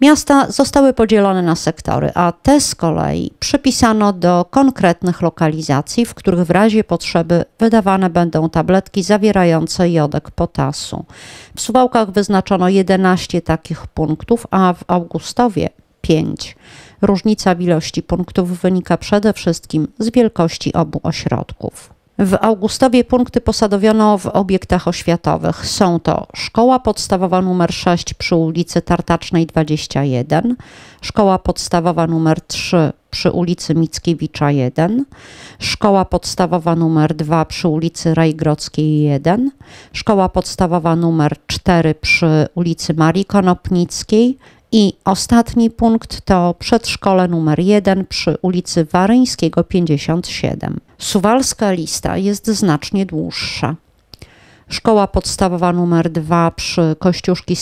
Miasta zostały podzielone na sektory, a te z kolei przypisano do konkretnych lokalizacji, w których w razie potrzeby wydawane będą tabletki zawierające jodek potasu. W Suwałkach wyznaczono 11 takich punktów, a w Augustowie 5. Różnica w ilości punktów wynika przede wszystkim z wielkości obu ośrodków. W Augustowie punkty posadowiono w obiektach oświatowych. Są to Szkoła Podstawowa nr 6 przy ulicy Tartacznej 21, Szkoła Podstawowa nr 3 przy ulicy Mickiewicza 1, Szkoła Podstawowa nr 2 przy ulicy Rajgrodzkiej 1, Szkoła Podstawowa nr 4 przy ulicy Marii Konopnickiej i ostatni punkt to przedszkole nr 1 przy ulicy Waryńskiego 57. Suwalska lista jest znacznie dłuższa. Szkoła podstawowa nr 2 przy Kościuszki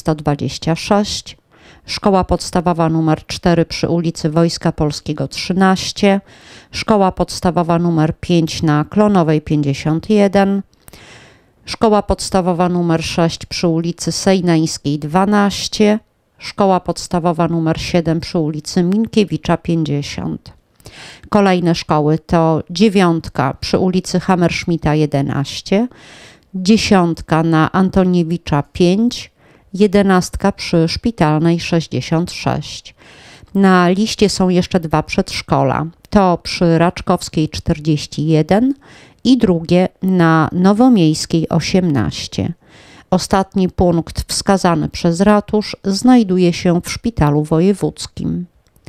126, Szkoła podstawowa nr 4 przy ulicy Wojska Polskiego 13, Szkoła podstawowa nr 5 na Klonowej 51, Szkoła podstawowa nr 6 przy ulicy Sejneńskiej 12, Szkoła podstawowa nr 7 przy ulicy Minkiewicza 50. Kolejne szkoły to 9 przy ulicy Hammerschmidta 11, 10 na Antoniewicza 5, 11 przy Szpitalnej 66. Na liście są jeszcze 2 przedszkola. To przy Raczkowskiej 41 i drugie na Nowomiejskiej 18. Ostatni punkt wskazany przez ratusz znajduje się w Szpitalu Wojewódzkim.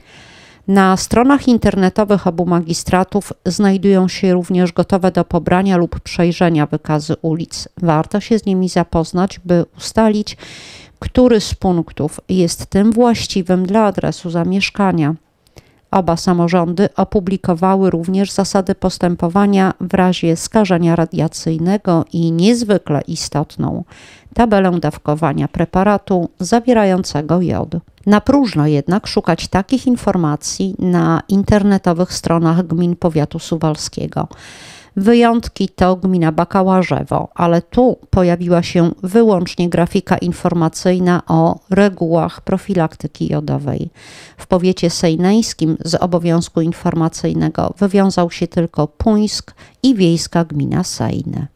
Na stronach internetowych obu magistratów znajdują się również gotowe do pobrania lub przejrzenia wykazy ulic. Warto się z nimi zapoznać, by ustalić, który z punktów jest tym właściwym dla adresu zamieszkania. Oba samorządy opublikowały również zasady postępowania w razie skażenia radiacyjnego i niezwykle istotną tabelę dawkowania preparatu zawierającego jod. Na próżno jednak szukać takich informacji na internetowych stronach gmin powiatu suwalskiego. Wyjątki to gmina Bakałarzewo, ale tu pojawiła się wyłącznie grafika informacyjna o regułach profilaktyki jodowej. W powiecie sejneńskim z obowiązku informacyjnego wywiązał się tylko Puńsk i wiejska gmina Sejny.